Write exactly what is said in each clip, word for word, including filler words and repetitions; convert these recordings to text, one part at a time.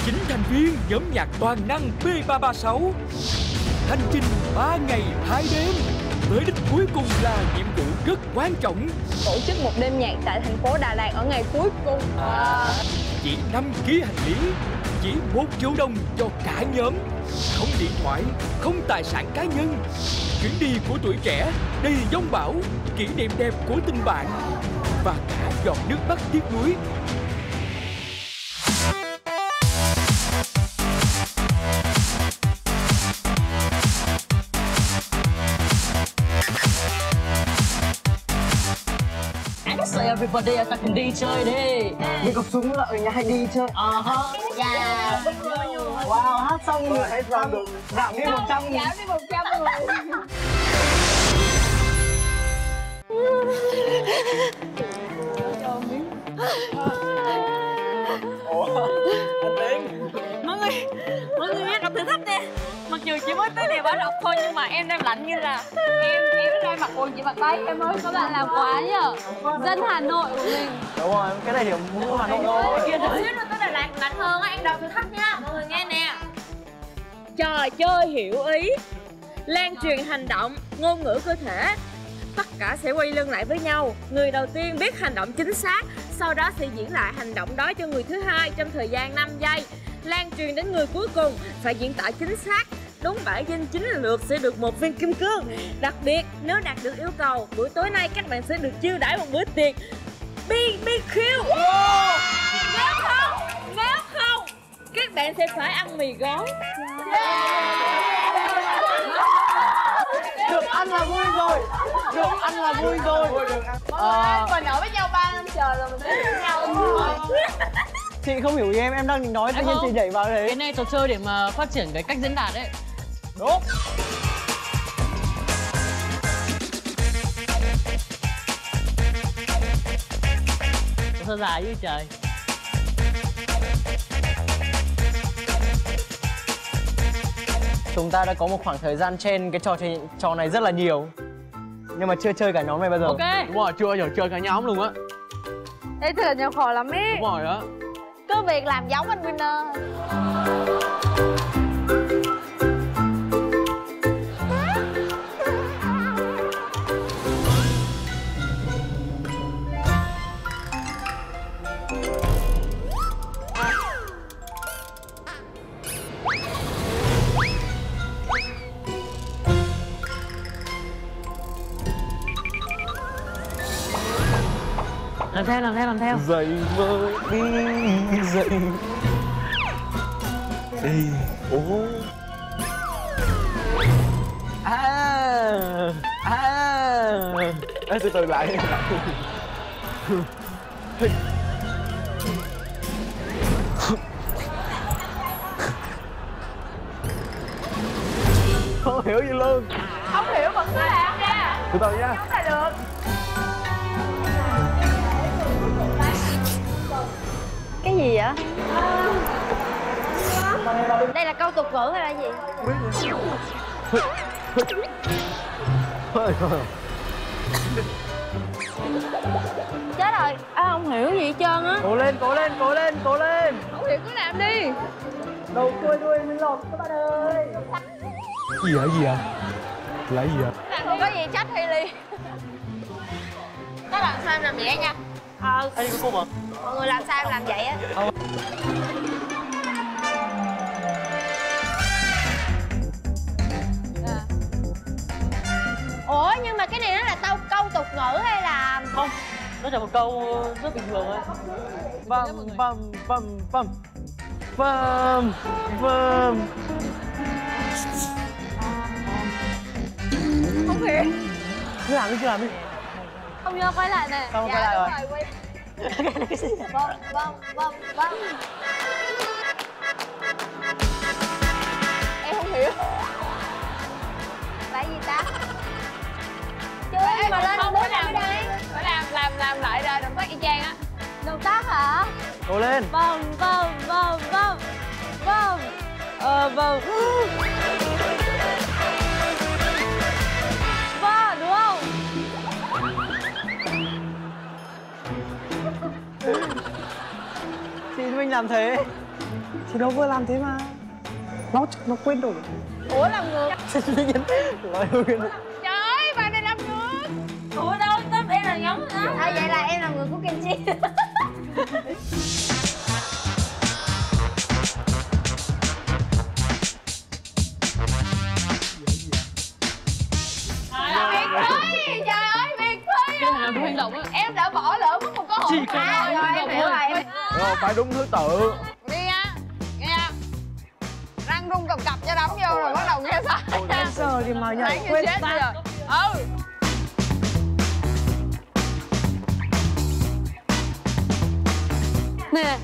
chín thành viên nhóm nhạc toàn năng B ba ba sáu. Hành trình ba ngày hai đêm, với đích cuối cùng là nhiệm vụ rất quan trọng. Tổ chức một đêm nhạc tại thành phố Đà Lạt ở ngày cuối cùng. À. Chỉ năm ký hành lý, chỉ một triệu đồng cho cả nhóm. Không điện thoại, không tài sản cá nhân. Chuyến đi của tuổi trẻ đầy dông bão, kỷ niệm đẹp của tình bạn và cả giọt nước mắt tiếc nuối. Everybody ta cùng đi chơi đi. Đi cọc súng là ở nhà hay đi chơi. Ờ hả. Dạ. Wow, hát xong rồi hết làm được giảm đi một trăm nghìn. Giảm đi một trăm người. Ủa, anh Tiến. Mọi người, mọi người nghe đọc thử thách nè. Mặc dù chỉ mới tới này bảo đọc thôi nhưng mà em đang lạnh như là em em ở đây mặc quần chỉ mặc tay em ơi. Các bạn làm quá nhở. Dân Hà Nội của mình. Đúng rồi, cái này thì muốn Hà Nội thôi. Kia chút xíu nữa tới Đà Lạt lạnh hơn á, em đọc thử thách nha. Mọi người nghe nè. Trò chơi hiểu ý, lan truyền hành động, ngôn ngữ cơ thể. Tất cả sẽ quay lưng lại với nhau. Người đầu tiên biết hành động chính xác, sau đó sẽ diễn lại hành động đó cho người thứ hai trong thời gian năm giây. Lan truyền đến người cuối cùng phải diễn tả chính xác. Đúng bảy danh chính lượt sẽ được một viên kim cương. Đặc biệt nếu đạt được yêu cầu, buổi tối nay các bạn sẽ được chiêu đãi một bữa tiệc B B Q. Yeah. Nếu không, nếu không các bạn sẽ phải ăn mì gói. Yeah. Được ăn là vui rồi. Được ăn là vui rồi. À, mình ở với nhau ba năm trời rồi mình biết với nhau đúng không? Chị không hiểu ý em, em đang định nói tự nhiên chị nhảy vào đấy. Cái này trò chơi để mà phát triển cái cách diễn đạt đấy. Đúng. Thơ dài như trời. Chúng ta đã có một khoảng thời gian trên cái trò chơi trò này rất là nhiều, nhưng mà chưa chơi cả nhóm này bao giờ. Ok. Đúng rồi, chưa giờ chơi cả nhóm luôn á. Ê, thật là nhau khổ lắm ý. Đúng rồi đó. Cứ việc làm giống anh Winner. Làm theo, làm theo, làm theo. Dậy vơi đi, dậy. Ê, ố. À, à. Ê, từ từ lại. Không hiểu gì luôn. Không hiểu vẫn cứ làm nha. Từ từ nha. Không là được. Cái gì vậy? Đây là câu tục ngữ hay là gì? Chết rồi, à, không hiểu gì hết trơn á. Cố lên, cố lên, cố lên, cố lên. Không hiểu cứ làm đi. Đầu cua đuôi mình lột các bạn ơi. Gì vậy, gì vậy? Là gì vậy? Không có gì trách Hailey. Các bạn sao em làm vậy nha? Ờ. Anh có cô mà. Mọi người làm sao em làm vậy á? Ờ. Ủa nhưng mà cái này nó là câu câu tục ngữ hay là Không, nó là một câu rất bình thường thôi. Bầm bầm bầm bầm bầm bầm. không hiểu. Cứ làm đi, cứ làm đi. Không nhớ quay lại nè. Không, quay lại rồi. Quay. Vâng, vâng, vâng, vâng. Em không hiểu. Là gì ta? Chưa em mà lên không bước phải làm làm đây. phải làm làm làm lại ra động tác y chang á. Động tác hả? Cố lên. Vâng, vâng, vâng, vâng. Vâng. Ờ, vâng. Vâng, đúng không? Chị mình làm thế. Thì nó vừa làm thế mà. Nó nó quên rồi. Ủa làm ngược. Trời ơi, bà này làm ngược. Ủa đâu, tóm em là ngắn rồi đó. À vậy là em là người của Kenji. Trời ơi, Việt Thi em đã bỏ lỡ mất một cơ hội. À rồi em hiểu rồi em. Rồi, phải đúng thứ tự. Đi nha, nghe răng rung cầm cập cho đấm vô rồi bắt đầu nghe sai. Giờ thì mà nhảy Đánh như quên chết ta. rồi. Ừ. Nè.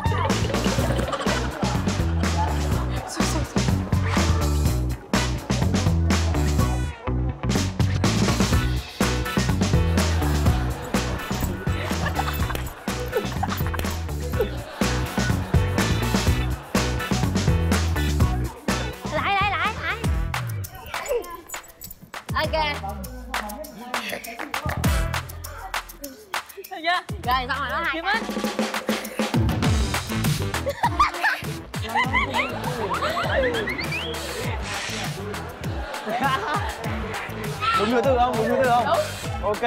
Lại lại lại lại. Ok. Rồi xong rồi nó hai cái. Đúng thứ tự không? Đúng thứ tự không? Đúng. Ok.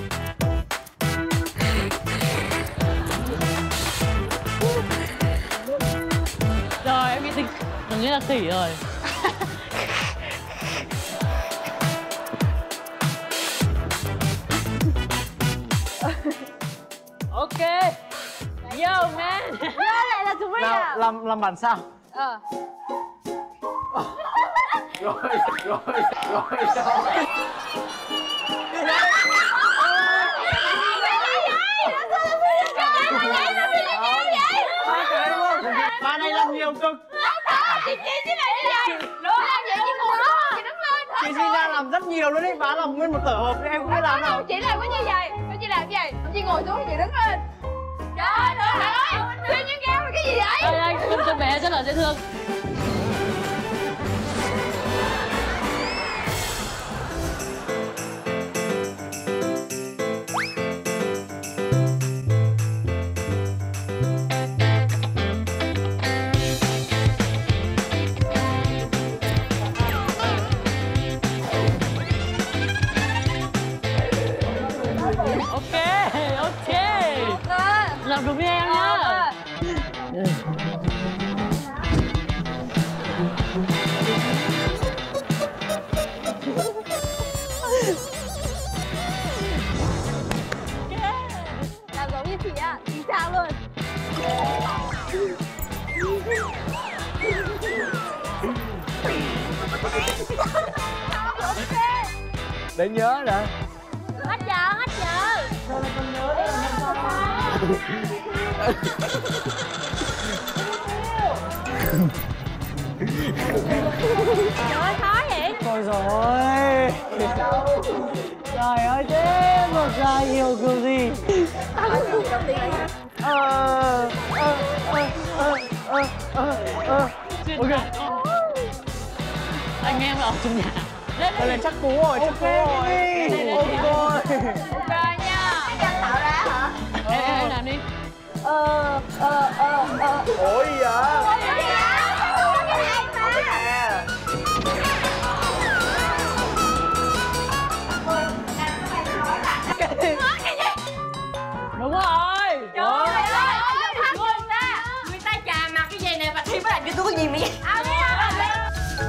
Rồi em nghĩ tình tưởng như là tỷ rồi. Ok. Yo man. Vô lại là tụi mình Nào, à. làm làm bản sao? Ờ. Rồi, rồi, rồi sao? Bà này làm nhiều cực. Chị chị thế này như vậy. Đúng làm vậy chị ngồi đó, chị đứng lên. Chị sinh ra làm rất nhiều luôn đấy, bà làm nguyên một tổ hợp em không biết làm nào. Chị làm có như vậy, chị làm như vậy. Chị ngồi xuống chị đứng lên. Trời ơi, trời ơi, siêu nhân game là cái gì vậy? Đây anh, con con bé rất là dễ thương. Ok, ok. Làm đúng với em nhá. Làm giống như chị á, chính xác luôn. Để nhớ nè. Hết giờ, hết giờ. Trời ơi, khó vậy. Rồi rồi. Trời ơi thế một ra nhiều kiểu gì. Ờ ờ ờ ờ ờ ờ ờ. Ok. Anh em ở trong nhà. Đây là chắc cú rồi, chắc cú rồi. Ok. Ok nha. Tạo ra hả? Ê, ê, em làm đi. Ờ, ờ, ờ, ờ. Ủa gì vậy? Cái này mà. Đúng rồi. Trời ơi, người ta, người ta chà mặt cái gì nè, bà Thi mới làm cho tôi cái gì mà vậy? À, biết không?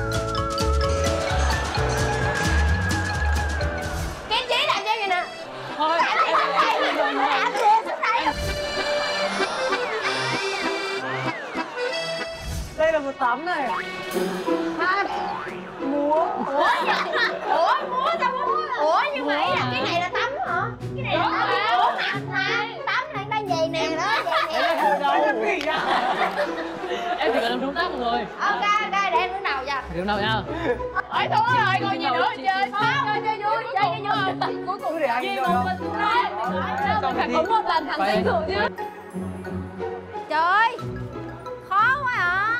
Cái chí làm cho gì nè. Thôi. Đây là một tấm này. Múa. Ủa, ủa, múa sao múa? Ủa, nhưng mà ý là cái này là tắm hả? Cái này là tắm. Ủa, mà tắm này đang về nè đó, về nè. Em chỉ cần làm đúng tác rồi. Ok, ok, để em đứng đầu cho. Điểm nào nha. Ôi thua rồi, còn gì nữa chơi. Chơi chơi vui, chơi chơi vui. Cuối cùng để anh Duyên chơi một không? mình thua đó. Mình phải có một lần thằng Duyên thua chứ. Trời ơi, khó quá à.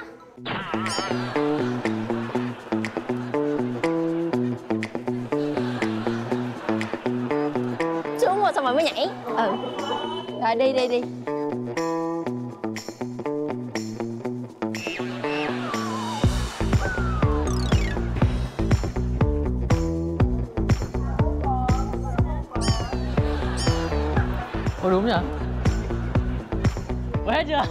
Xuống rồi xong rồi mới nhảy. Ừ. Rồi đi đi đi. đúng nhỉ? Ủa, hết chưa?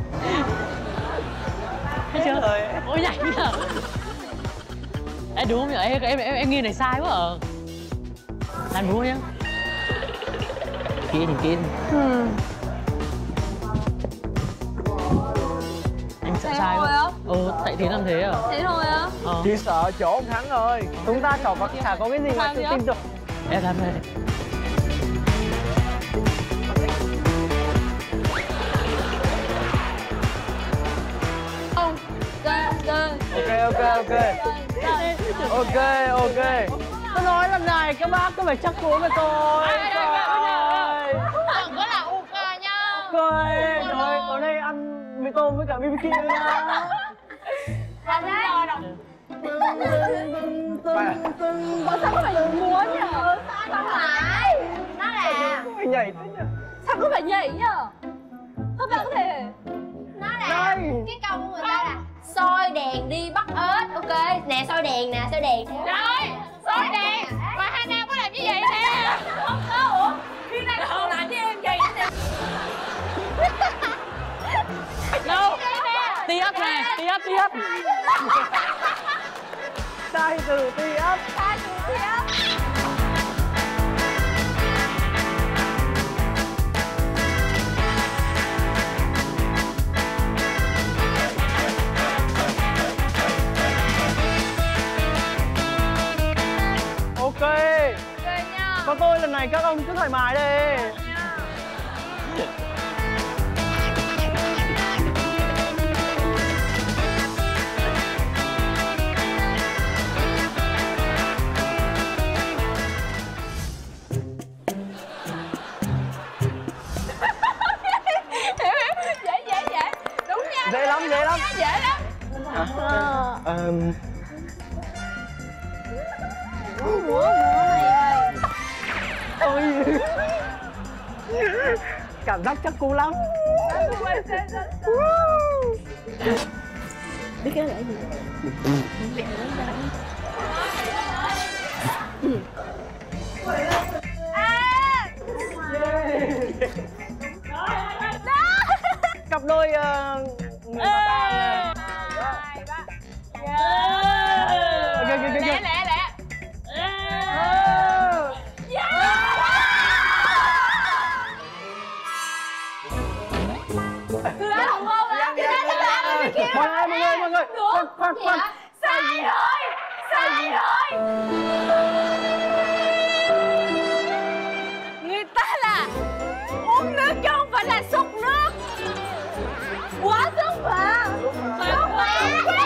Hết chưa? Rồi. Ôi nhanh nhỉ? Ê đúng không nhỉ? Em em em, em nghi này sai quá à. Làm đúng không nhá? Kia thì kia. Ừ. Anh sợ Thế sai thôi quá. á? Ừ, tại thế làm thế à? Thế thôi á? Ờ. Chỉ sợ chỗ ông thắng rồi. Chúng ta chả có, chả có cái gì mà Thắng tự nhá. tin được. Em làm này. Không. Chơi, chơi. Ok, ok, ok. Ok, ok. Tôi nói lần này các bác cứ phải chắc cú với tôi. Trời ơi. Đừng có là u ca nha. Cười. Rồi, ở đây ăn mì tôm với cả bê bê kiu nha. Làm ra đâu. Ủa sao có phải được múa nhỉ? Sao không phải? Nó là Mày nhảy thế nhỉ? sao có phải nhảy nhỉ? Các bạn có thể. Nó là Đây. cái câu của người ta là soi đèn đi bắt ếch. Ok nè, soi đèn nè, soi đèn. Rồi, soi đèn. Mà Hana có làm như vậy nè. Không có. Ủa? Khi này thường làm với em vậy nè. Đâu? Tiếp nè, tiếp tiếp. Sai từ ti ấp. Sai từ ti ấp. Ok. Ok nha. Có tôi lần này các ông cứ thoải mái đi. Dễ dễ dễ. Đúng nha. Dễ lắm, dễ lắm. Dễ lắm. Ờm, Múa múa mày ơi. Ôi. Cảm giác chắc cú lắm. Biết cái đó là gì? Cặp đôi uh, người bà ta. Ok, ok, ok. Lẹ lẹ lẹ. Không không là cái đó là cái kia. Mọi người, mọi người, mọi người. Khoan, khoan, khoan. Sai rồi. Sai rồi. Người ta là uống nước chứ không phải là xúc nước. Quá sức mà. Sức mà.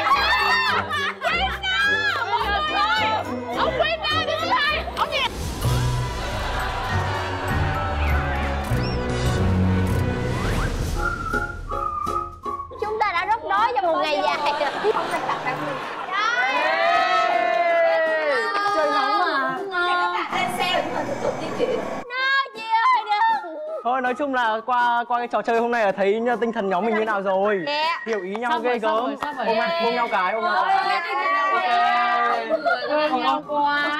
Winner. Mọi người ơi. Ông Winner đứng lại. Ông gì? Chúng ta đã rất đói trong một ngày dài rồi. Không phải tập đặc biệt. Trời nóng mà. Lên xe ủng hộ tiếp tục di chuyển. No, chị ơi đừng. Thôi nói chung là qua qua cái trò chơi hôm nay là thấy tinh thần nhóm mình như nào rồi. Dạ. Hiểu ý nhau Sắp ghê rồi, sắp gớm. rồi, sắp rồi. Ôm nhau, ôm nhau cái, ôm nhau cái. Thương nhau quá.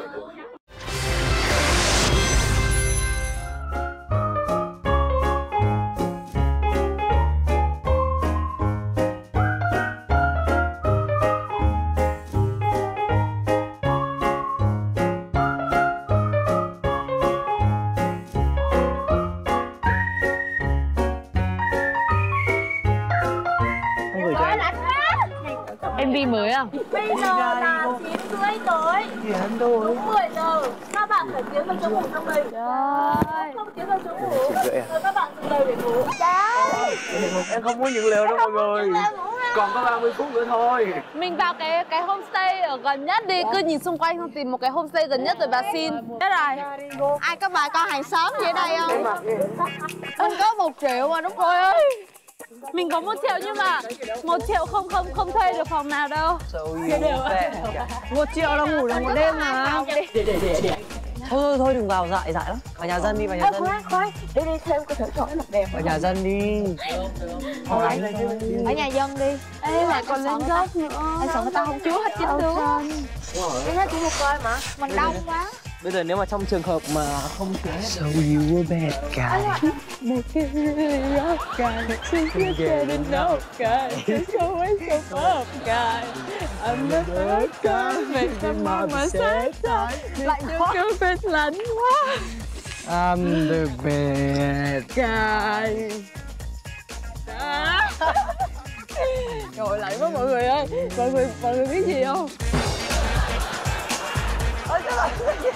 Anh gửi cho em. em vê mới à? Bây giờ là chín rưỡi tối. Hiền thôi. Đúng mười giờ. Các bạn phải tiến vào chỗ ngủ trong đây. Trời. Không tiến vào chỗ ngủ. Rồi các bạn dừng lều để ngủ. Trời. Em không muốn những lều đâu mọi người. Còn có ba mươi phút nữa thôi. Mình vào cái cái homestay ở gần nhất đi, cứ nhìn xung quanh xong tìm một cái homestay gần nhất rồi bà xin. Thế rồi. Ai có bà con hàng xóm gì ở đây không? Mình có một triệu mà đúng rồi ơi. Mình có một triệu nhưng mà một triệu không không không thuê được phòng nào đâu. Một triệu là ngủ được một đêm mà. Thôi thôi đừng vào dại dại lắm. Vào nhà dân đi, vào nhà dân. Khoan khoan, đi đi thêm cái thử thổi mặt đẹp. Vào nhà dân đi. Ở nhà dân đi. Ê lại còn lên dốc nữa. Anh sợ người ta không chứa hết chín đứa. Cái hết chỉ một coi mà. Mình đông quá. Bây giờ nếu mà trong trường hợp mà không sửa hết so you a bad guy. Một cái rock guy, she's getting no guy, she's always so up guy. I'm the first guy, make them mama sad time. Lạnh quá. Cái lạnh quá. I'm the bad guy. Rồi lại quá mọi người ơi. Mọi người mọi người biết gì không? Ôi trời ơi.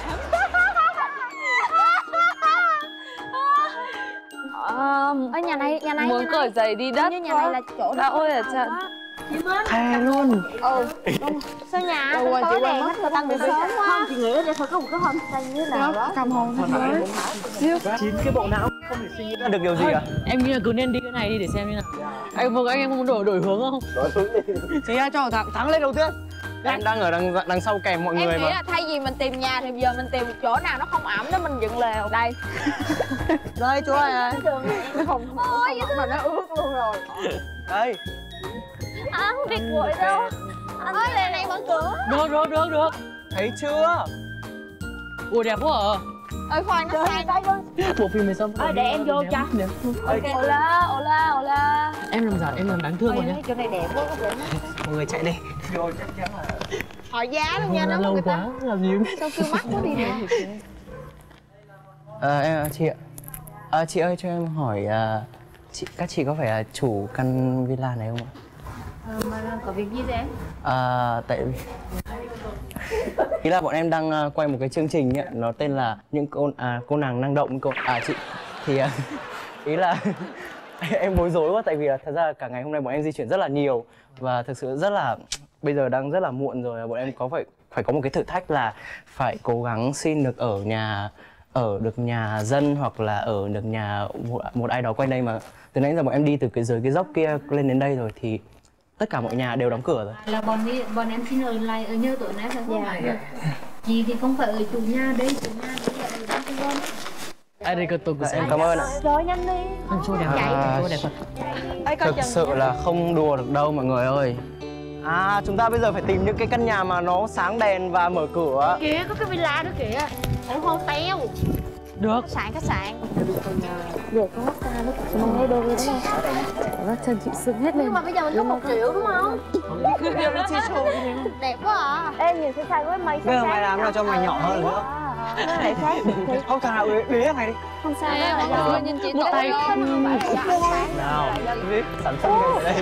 Um, ở nhà này, nhà này, muốn cởi giày đi đất. như nhà này là chỗ đã ôi ở trận. Thề luôn. Ừ. Sao nhà không có đèn hết người ta ngủ sớm quá. Không, chị nghĩ ở đây phải có một cái homestay như thế nào đó. Cầm hồn thôi. Chín cái bộ não không thể suy nghĩ ra được điều gì cả. Em nghĩ là cứ nên đi cái này đi để xem như nào. Anh Vương anh em muốn đổi đổi hướng không? Đổi hướng đi. Chị cho thằng thắng lên đầu tiên. Em đang ở đằng đằng sau kèm mọi người mà. Em nghĩ là thay vì mình tìm nhà thì giờ mình tìm chỗ nào nó không ẩm để mình dựng lều. Đây. Đây chú ơi. Nó không ôi mà nó ướt luôn rồi. Đây. À, không biết nguội đâu. Anh ơi, này này mở cửa. Được được được được. Thấy chưa? Ủa đẹp quá à. Ơi khoan nó sang đây luôn. Bộ phim này xong. Ơi để em vô cho. Ok. Ola, ola, ola. Em làm giả em làm đáng thương rồi nhá. Chỗ này đẹp quá có vẻ. Mọi người chạy đi. Vô chắc chắn là Hỏi giá luôn nha, nó lâu người ta. quá làm gì Sao kêu mắc quá đi nè. Ờ em chị ạ. À, chị ơi cho em hỏi à, chị các chị có phải là chủ căn villa này không ạ? Ờ, mà có việc gì thế? À, tại vì ý là bọn em đang uh, quay một cái chương trình ấy, nó tên là những cô à, cô nàng năng động cô à chị thì uh, ý là em bối rối quá tại vì là thật ra là cả ngày hôm nay bọn em di chuyển rất là nhiều và thực sự rất là bây giờ đang rất là muộn rồi, bọn em có phải phải có một cái thử thách là phải cố gắng xin được ở nhà ở được nhà dân hoặc là ở được nhà một, một ai đó quanh đây, mà từ nãy giờ bọn em đi từ cái dưới cái dốc kia lên đến đây rồi thì tất cả mọi nhà đều đóng cửa rồi. Là bọn đi, bọn em xin ở lại ở nhờ tối nay phải không? Dạ. Chị thì không phải ở chủ nhà đây, chủ nhà đây là ở trong trung tâm. Arigato Dạ, em cảm ơn ạ. Rồi nhanh đi. Anh chỗ đẹp, À, chỗ đẹp thật. thực sự là không đùa được đâu mọi người ơi. À, chúng ta bây giờ phải tìm những cái căn nhà mà nó sáng đèn và mở cửa. Kìa, có cái villa đó kìa. Ở hotel. Được. Khách sạn, khách sạn. Được, có massage nó cũng mong nghe đồ đúng không? Nó chân chị sưng hết lên. Nhưng mà bây giờ mình có một triệu đúng không? Đẹp quá à. Em nhìn xem với mây. Bây giờ mày làm nào cho mày nhỏ hơn nữa. Nó lại khác. Không thằng nào bế bế mày đi. Không sao đâu. Em nhìn chị một tay. Nào, biết sản xuất ở đây.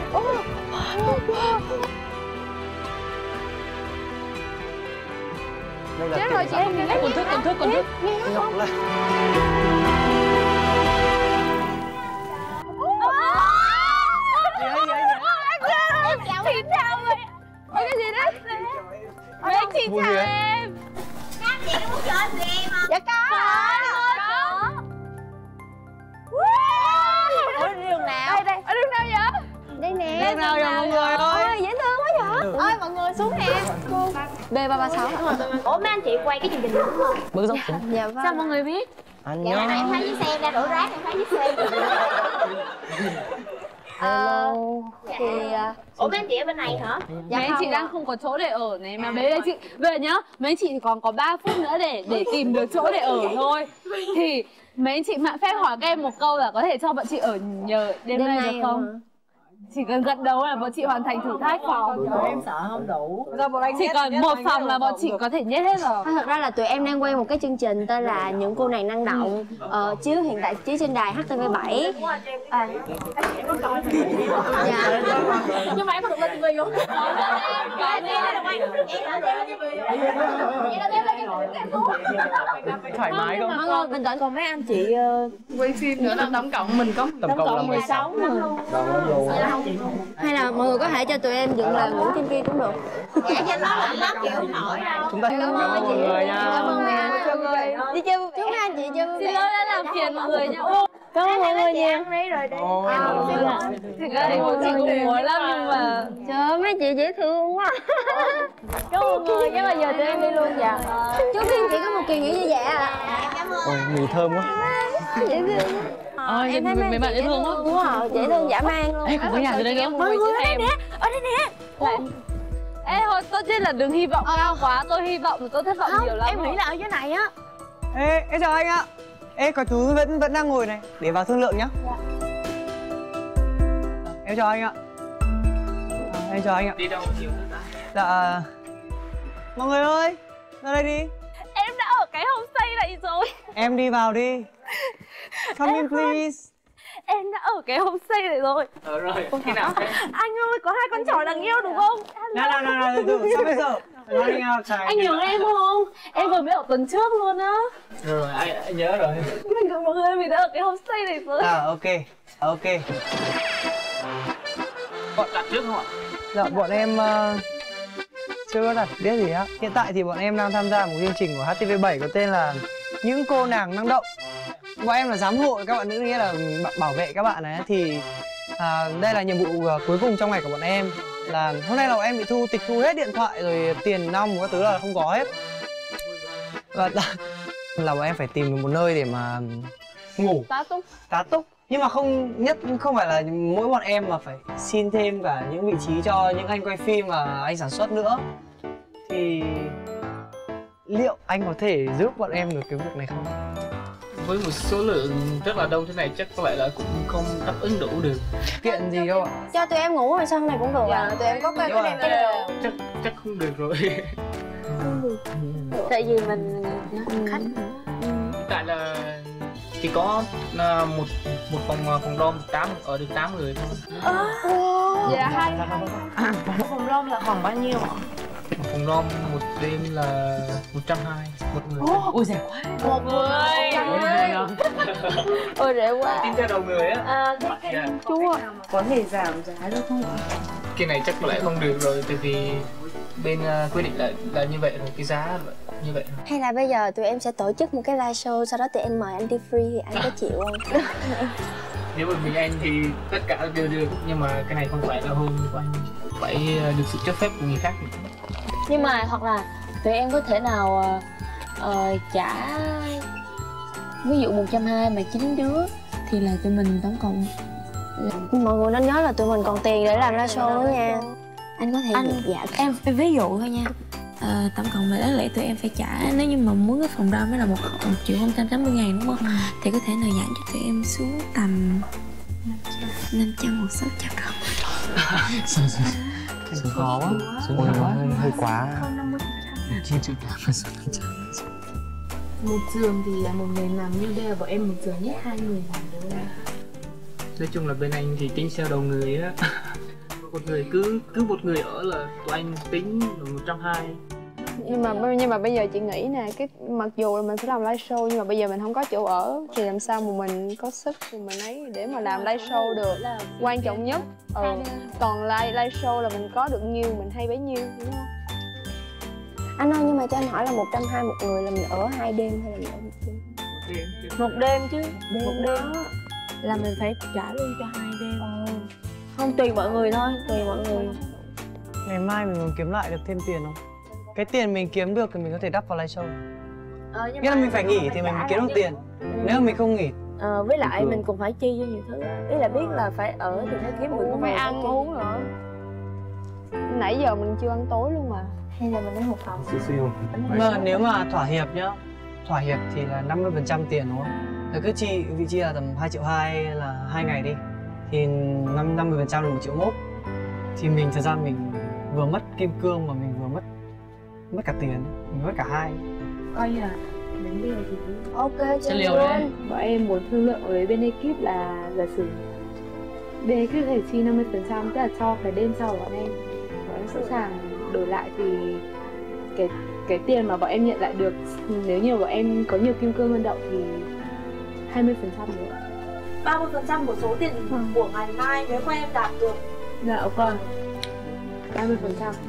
Chết rồi chị em nhìn Còn thức, còn thức, còn thức. Ngọc lên. Em chào chị chào rồi. Ôi cái gì đấy? Mấy chị chào em. Các chị có muốn chơi gì em không? Dạ có. Có. Ủa đường nào? Đây đây. Ở đường nào vậy? Đây nè. Đường nào vậy mọi người ơi? Ôi dễ thương quá vậy. Ơi mọi người xuống nè. B ba ba sáu. Ủa mấy anh chị quay cái chương trình đúng không? Bước dốc xuống. Dạ vâng. Sao mọi người biết? Anh Dạ này em thấy với xe ra đổ rác em thấy với xe. Ờ, thì ủa mấy anh chị ở bên này hả? Dạ mấy anh chị đang không có chỗ để ở này mà mấy anh chị bây giờ nhá, mấy anh chị thì còn có ba phút nữa để để tìm được chỗ để ở thôi. Thì mấy anh chị mạn phép hỏi các em một câu là có thể cho bọn chị ở nhờ đêm, đêm nay được không? Chỉ cần gật đầu là bọn chị hoàn thành thử thách phòng. Em sợ không đủ. Chỉ cần một phòng là bọn chị có thể nhét hết rồi. Thật ra là tụi em đang quay một cái chương trình tên là Những Cô Nàng Năng Động, ờ, chiếu hiện tại chiếu trên đài H T V bảy. À. Dạ. Nhưng mà em không được lên ti vi luôn. Thoải mái không? Mọi người bình tĩnh, còn mấy anh chị uh, Quay phim nữa là tổng cộng mình có Tổng cộng là mười sáu người. Hay là mọi người có thể cho tụi em dựng lều ngủ trên kia cũng được. Dạ cho nó là nó chịu không nổi đâu. Chúng ta cảm ơn mọi người nha. Cảm ơn mấy anh. Đi chơi vui vẻ. Chúc mấy anh chị chơi vui vẻ. Xin lỗi đã làm phiền mọi người nha. Cảm ơn mọi người nha. Đi rồi đi. Thực ra thì bọn chị cũng muốn lắm nhưng mà trời ơi mấy chị dễ thương quá. Cảm ơn mọi người, chắc là giờ tụi em đi luôn dạ. Chúc thiên chị có một kỳ nghỉ vui vẻ ạ. Ôi, mì thơm quá. Dễ thương. Ờ, Em thấy mấy bạn dễ thương quá. Đúng rồi, dễ thương dã man luôn. Ê, không có nhà từ đây nữa. Mọi người ở đây nè, ở đây nè. Ê thôi, tốt nhất là đừng hy vọng cao quá. Tôi hy vọng thì tôi thất vọng Không, nhiều lắm. em nghĩ là ở dưới này á. Ê, em chào anh ạ. Ê, có chú vẫn vẫn đang ngồi này, để vào thương lượng nhá. Dạ. Em chào anh ạ. À, em chào anh ạ. Đi đâu nhiều thế ta? Dạ. Mọi người ơi, ra đây đi. Em đã ở cái homestay này rồi. Em đi vào đi. Come in please. Em đã ở cái homestay này rồi. Ờ rồi, khi nào thế? Anh ơi, có hai con chó đáng yêu đúng không? Nào nào nào nào, từ sao bây giờ? Running outside. Anh nhớ em không? Em vừa mới ở tuần trước luôn á. Rồi rồi, anh, anh nhớ rồi. Mình cùng mọi người mình đã ở cái homestay này rồi. À ok, ok. Bọn đặt trước không ạ? Dạ, bọn em uh, chưa có đặt biết gì á. Hiện tại thì bọn em đang tham gia một chương trình của H T V bảy có tên là Những Cô Nàng Năng Động. Bọn em là giám hộ các bạn nữ, nghĩa là bảo vệ các bạn ấy. Thì à, đây là nhiệm vụ uh, cuối cùng trong ngày của bọn em. Là hôm nay là bọn em bị thu tịch thu hết điện thoại rồi tiền nong các thứ là không có hết. Và là bọn em phải tìm được một nơi để mà ngủ, Tá túc. tá túc. Nhưng mà không nhất không phải là mỗi bọn em mà phải xin thêm cả những vị trí cho những anh quay phim và anh sản xuất nữa. Thì liệu anh có thể giúp bọn em được cái việc này không? Với một số lượng rất là đông thế này chắc có lẽ là cũng không đáp ứng đủ được. Kiện gì đâu ạ? Cho tụi em ngủ rồi sao này cũng được Dạ, à? Tụi em có cái Nhưng cái mà- đèn đều. Chắc chắc không được rồi. Tại vì mình khách. Tại là chỉ có à, một một phòng phòng dorm tám ở được tám người thôi. Dạ hai. Một phòng room là phòng bao nhiêu ạ? Một phòng dorm một đêm là một trăm hai mươi một người. Ôi rẻ quá. Một người. Ôi rẻ quá. Tính theo đầu người á. À, cái cái Dạ. Chú ạ. có thể giảm giá được không ạ? Cái này chắc có lẽ không được rồi, tại vì bên uh, quy định là là như vậy rồi, cái giá là như vậy rồi. Hay là bây giờ tụi em sẽ tổ chức một cái live show, sau đó tụi em mời anh đi free thì anh có chịu không? Nếu mà mình anh thì tất cả đều được, nhưng mà cái này không phải là hôn của anh, phải uh, được sự cho phép của người khác. Nhưng mà hoặc là tụi em có thể nào uh, uh, trả ví dụ một trăm hai mươi mà chín đứa thì là tụi mình tổng cộng. Mọi người nên nhớ là tụi mình còn tiền để làm live show nữa nha. Anh có thể Anh dạ em em ví dụ thôi nha. Ờ, tổng cộng về đáng lẽ tụi em phải trả, nếu như mà muốn cái phòng đo mới là một, một triệu không trăm tám mươi ngàn đúng không? Ừ. Thì có thể nào giảm cho tụi em xuống tầm năm trăm hoặc sáu trăm không? Sự khó quá. Ôi, hơi, hơi quá. Một giường thì là một người làm, nhưng đây là bọn em một giường nhất hai người làm được. Nói chung là bên anh thì tính theo đầu người á. Một người cứ cứ một người ở là tụi anh tính là một trăm hai mươi. Nhưng mà nhưng mà bây giờ chị nghĩ nè, cái mặc dù là mình sẽ làm live show nhưng mà bây giờ mình không có chỗ ở thì làm sao mà mình có sức thì mình ấy để mà làm live show được. Quan trọng nhất ừ. Còn live live show là mình có được nhiêu mình hay bấy nhiêu đúng không? Anh ơi, nhưng mà cho anh hỏi là một trăm hai mươi một người là mình ở hai đêm hay là mình ở một đêm? Một đêm chứ. Đêm Một đêm đó. là mình phải trả luôn cho hai đêm. Ừ. Không, tùy mọi người thôi, tùy mọi người. Ngày mai mình muốn kiếm lại được thêm tiền không? Cái tiền mình kiếm được thì mình có thể đắp vào live show. Ờ, nhưng Nghĩa là mình phải nghỉ thì mình mới kiếm được tiền. Nếu mà mình không nghỉ. Ờ, với lại mình cũng phải chi cho nhiều thứ. Ý là biết là phải ở thì phải kiếm được, Cũng phải ăn uống nữa. Nãy giờ mình chưa ăn tối luôn mà. Hay là mình ở một phòng. Mà nếu mà thỏa hiệp nhá, thỏa hiệp thì là năm mươi phần trăm tiền đúng không? Rồi cứ chi vị chi là tầm hai triệu hai là hai ngày đi, thì năm mươi phần trăm là một triệu mốt. Thì mình thật ra mình vừa mất kim cương mà mình vừa mất mất cả tiền, mình mất cả hai. Coi như là đến bây giờ thì Ok, Sẽ chơi liều luôn. đấy. bọn em muốn thương lượng với bên ekip là giả sử bên ekip có thể chi năm mươi phần trăm, tức là cho cái đêm sau của bọn em, bọn em sẵn sàng đổi lại thì cái cái tiền mà bọn em nhận lại được nếu như bọn em có nhiều kim cương hơn đậu thì hai mươi phần trăm nữa. ba mươi phần trăm của số tiền của ngày mai nếu mà em đạt được. Dạ ok. ba mươi phần trăm.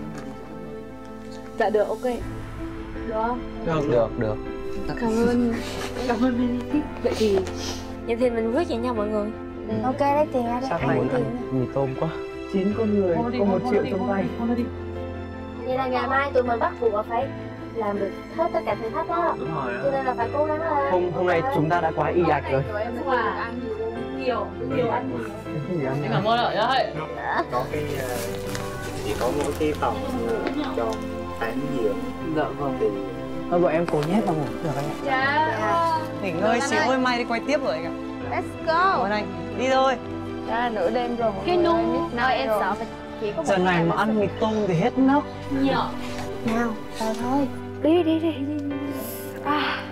Dạ được, ok. Được không? Được, được, được. Cảm ơn cảm ơn bên ekip. Vậy thì Vậy thì mình quyết vậy nha mọi người. Ok, lấy tiền ra đây, Sao anh này muốn tiền ăn nè. mì tôm quá. Chín con người, có một triệu trong tay. Vậy là ngày mai tụi mình bắt buộc phải làm được hết tất cả thử thách đó. Đúng rồi. Cho nên là phải cố gắng lên. Hôm hôm nay chúng ta đã quá y ạch rồi. em sẽ ăn nhiều, nhiều ăn nhiều. Em cảm ơn ạ. Đấy. Có cái uh, chỉ có mỗi cái phòng cho tám giường. Dạ vâng. Thì thôi bọn em cố nhét vào ngủ được anh ạ. Dạ. Nghỉ ngơi xíu ơi, mai đi quay tiếp rồi anh ạ. Let's go. Cảm ơn anh. Đi thôi. Đã là nửa đêm rồi. Cái nung ơi em sợ phải chỉ có Giờ này mà ăn mì tôm thì hết nóc. nhở. Nào, vào thôi. Đi đi đi đi. À.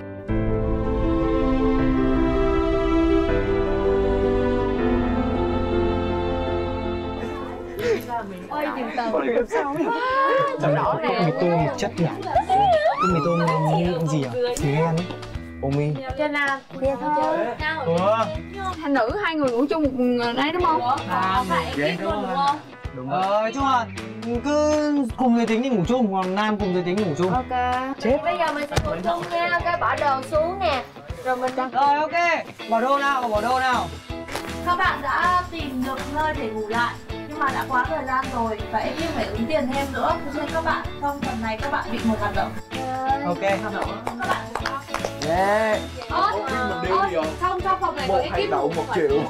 Ôi dừng tàu. Trong này có mì tôm chất nhỉ? Cái mì tôm như gì à? Thì đen ấy. Ô mi. Cho nào, kia thôi. Ủa? Thành nữ hai người ngủ chung một đấy đúng không? À, phải em biết luôn đúng không? đúng rồi. Ờ, chung là cứ cùng giới tính thì ngủ chung, còn nam cùng giới tính ngủ chung. Ok. Chết. Bây giờ mình sẽ ngủ chung nha, cái bỏ đồ xuống nè. Rồi mình đang... Rồi ok, bỏ đô nào, bỏ đô nào. Các bạn đã tìm được nơi để ngủ lại, nhưng mà đã quá thời gian rồi và em phải ứng tiền thêm nữa, cho nên các bạn trong phần này các bạn bị một hoạt động. Ok. Các bạn Yeah. ơ trong trong phòng này có ekip đậu một triệu.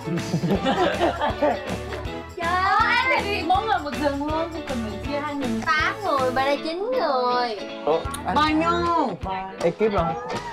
Trời ơi, em phải đi mỗi người một giường luôn, không cần phải chia hai người. Tám người, bà đây chín người. Bao nhiêu? Ekip rồi.